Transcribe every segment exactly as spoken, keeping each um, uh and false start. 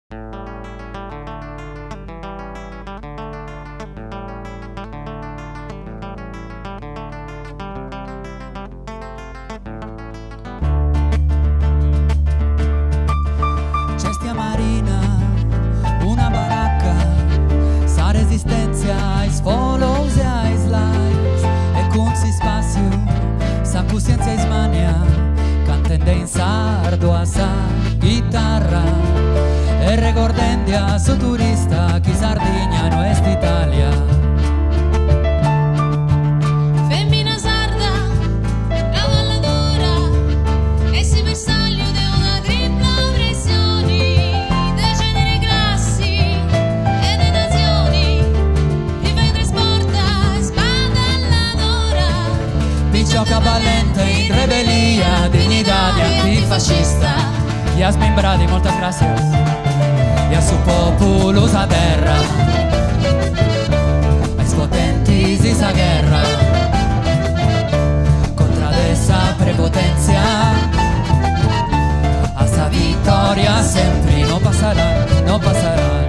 Cestia Marina, una baracca, sa resistenza ai sfolos e ai slides, e con si spazio, sa coscienza e smania, cantende in sardo a sa chitarra, e recordendia su turista, chi Sardegna no est Italia. Gioca valente in rebellia, dignidad de antifascista. Yasmin Brady, muchas gracias. Y a su popolo sa terra, ai potenti si sa guerra, contra esa prepotencia, a sa vittoria sempre no pasará, no pasará.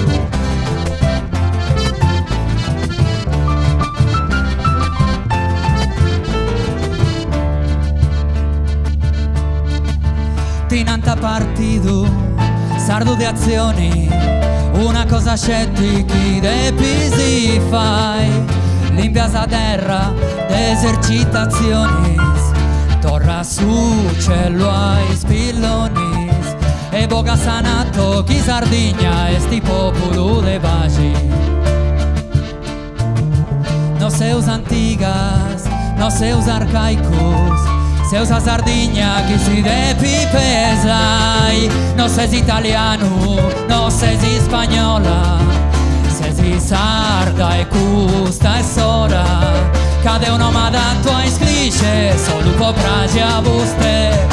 Tinanta partito, sardo di azioni, una cosa scettichi de pisi fai, limpiasa terra de esercitazioni, torra su cielo ai spillonis, e boga sanato chi Sardegna esti popolo de bagi. No seus antigas, no seus arcaicos, seus a Sardegna chi si de pipesai, no ses italiano, no ses spagnola, ses sarda e custa e sora, cade un uomo adatto a isclisce, solo un po' pragi a buste,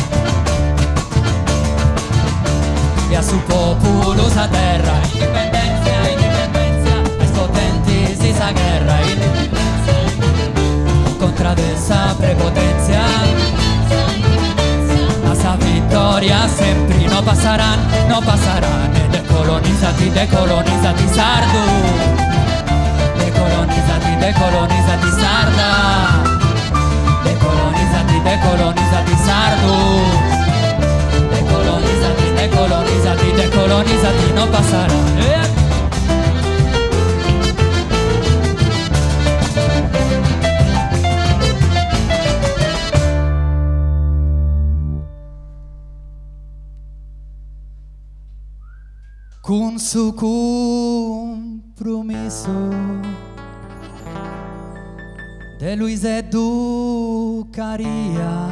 e a su popolo sa terra, indipendenza, indipendenza, es potenti si sa guerra, indipendenza, contra esa prepotencia. Esa vittoria sempre no pasarán, no pasarán. Decolonizzati, decolonizzati sardo, decolonizzati, decolonizzati sarda, decolonizzati, decolonizzati sardo, decolonizzati, decolonizzati, decolonizzati, no pasarán. Eh? Con su compromiso de Luis Educaria,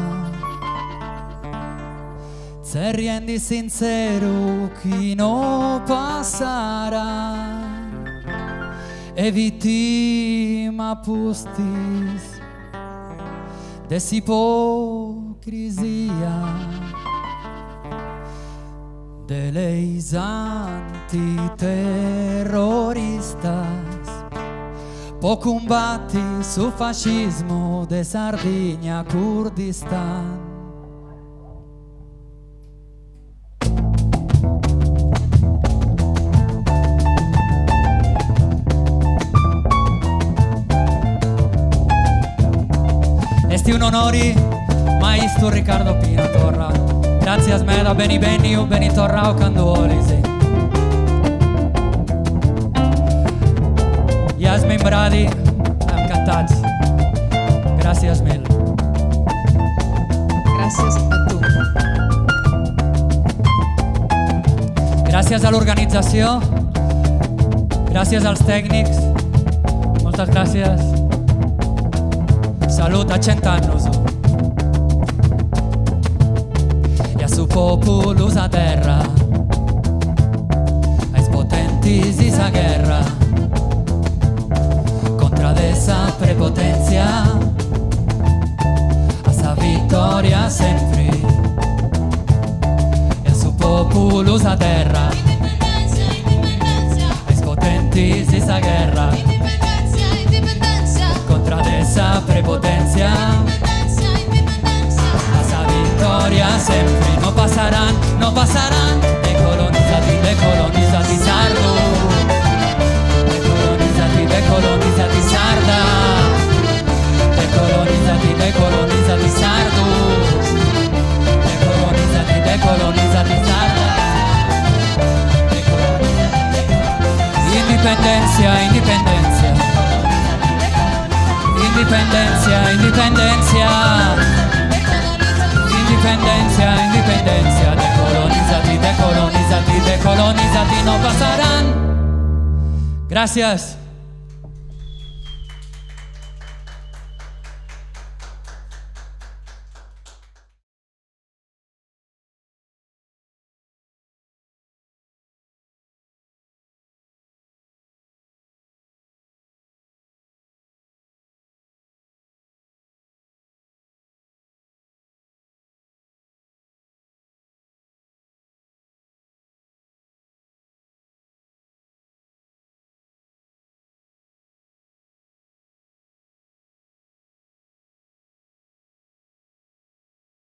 se riendi sincero chi no pasará, e vittima pustis de ipocrisia, de leis antiterroristas, po combati su fascismo de Sardegna, Kurdistan. Esti un onori, maestro Riccardo Pina Torra. Grazie a Smeda, Beni Beni, Beni Torrao Canduoli, sì. Yasmin Brady, am cantats. Gracias mil. Gracias a tu. Gràcies a l'organització, gràcies als tècnics, moltes gràcies. Salut a cent anys. Su popolo sa terra, ai potenti si sa guerra, contra esa prepotencia, a sa vittoria sempre, e su popolo sa terra, ai potenti si sa guerra, contra esa prepotencia, sempre, no pasarán, no pasarán, decolonizzati, decolonizzati. Gracias.